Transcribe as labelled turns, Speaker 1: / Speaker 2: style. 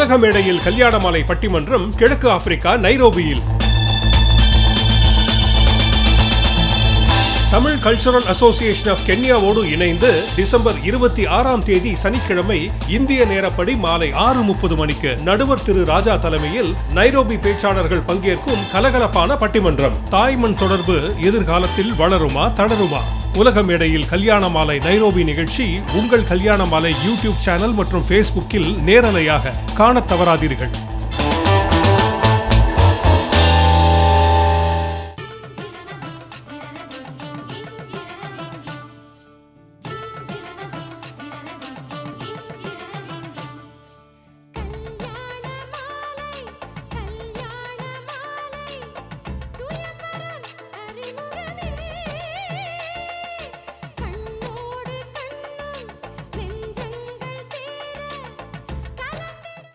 Speaker 1: உலக மேடையில் கல்யாண மாலை பட்டிமன்றம் கிழக்கு ஆப்பிரிக்கா நைரோபியில். தமிழ் கல்ச்சுரல் அசோசியேஷன் ஆஃப் கென்யாவோடு இணைந்து டிசம்பர் 26ஆம் தேதி சனிக்கிழமை இந்திய நேரப்படி மாலை 6:30 மணிக்கு நடுவர் திரு ராஜா தலைமையில் நைரோபி பேச்சாளர்கள் பங்கேற்கும் கலகலப்பான பட்டிமன்றம். தாய்மண் தொடர்பு எதிர்காலத்தில் வளருமா தளருமா? உலக மேடையில் கல்யாண மாலை நைரோபி நிகழ்ச்சி உங்கள் கல்யாண மாலை யூடியூப் சேனல் மற்றும் ஃபேஸ்புக்கில் நேரலையாக காணத் தவறாதீர்கள்.